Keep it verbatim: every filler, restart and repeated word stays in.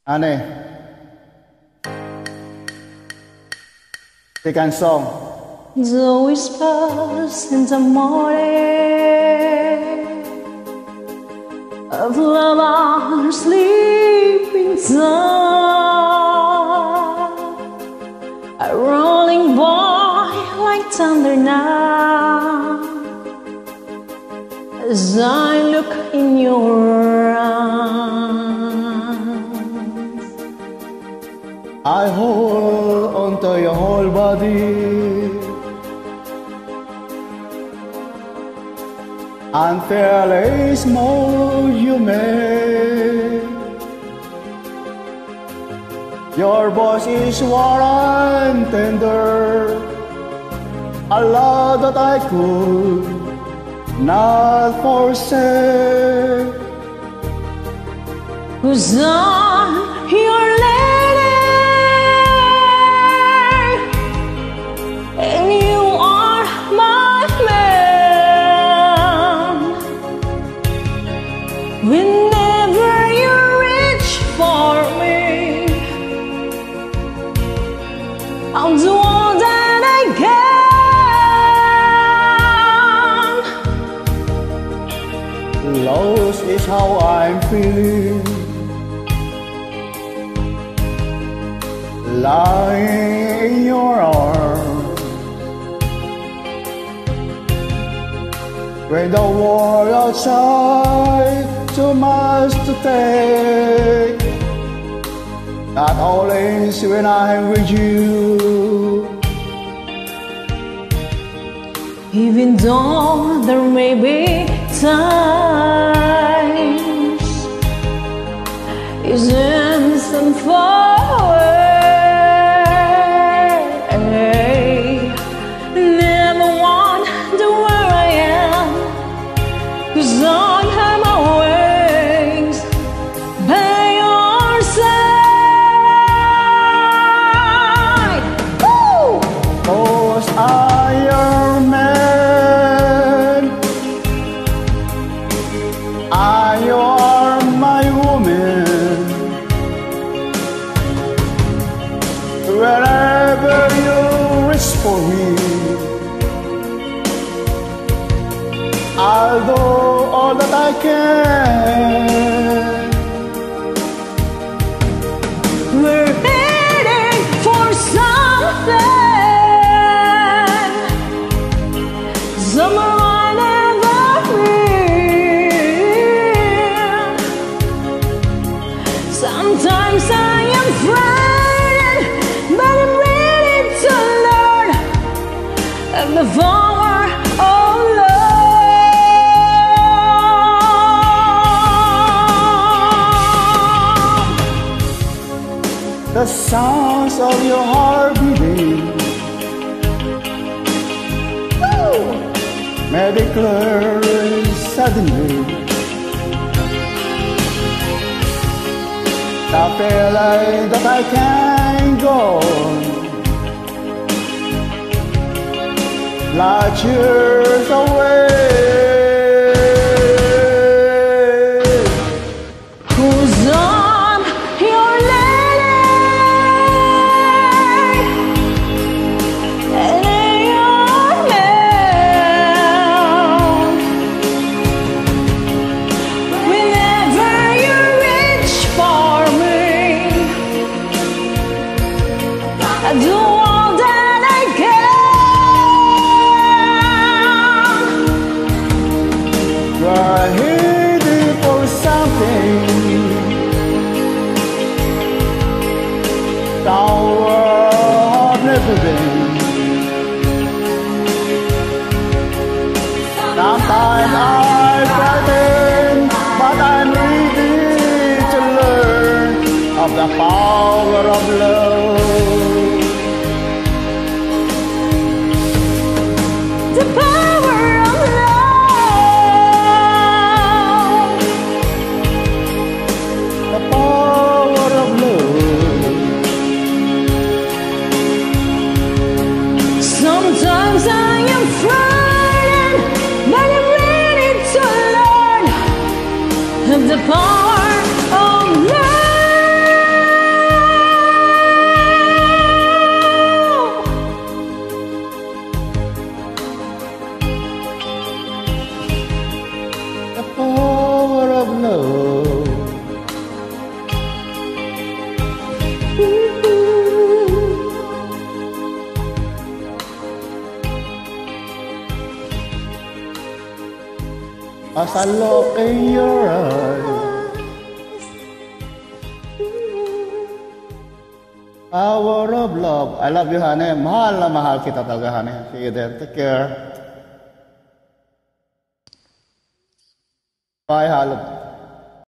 Anne, cái canzone. The whispers in the morning of lovers sleeping time, a rolling by like thunder now, as I look in your eyes. I hold onto your whole body unfairly small you make. Your voice is warm and tender, a love that I could not forsake. 'Cause I'm your lady, and you are my man. Whenever you reach for me, I'll do all that I can. Lost is how I'm feeling, lying in your arms. When the world outside too much to take, that always when I'm with you. Even though there may be times isn't some far away, never wonder where I am, 'cause I am always by your side. Woo! 'Cause I'm your man, and you are my woman. Wherever you reach for me, I'll do all that I can. We're heading for something, somewhere I never been. Sometimes I am frightened, but I'm ready to learn of the power of love. The sounds of your heart beating made it clear suddenly. The feeling that I can't go on, like years away. 'Cause I'm your lady, and I'm your man. Whenever you reach for me, I do all that I can. We're heading for something, somewhere I've never been. Sometimes I frighten, but I'm ready to learn of the power of love. The power of love, The power of love. sometimes I am frightened, but I'm ready to learn of the power of love. As I look in your eyes, power of love. I love you, honey. Mahal na mahal kita talaga, honey. See you then. Take care. Bye, Halo.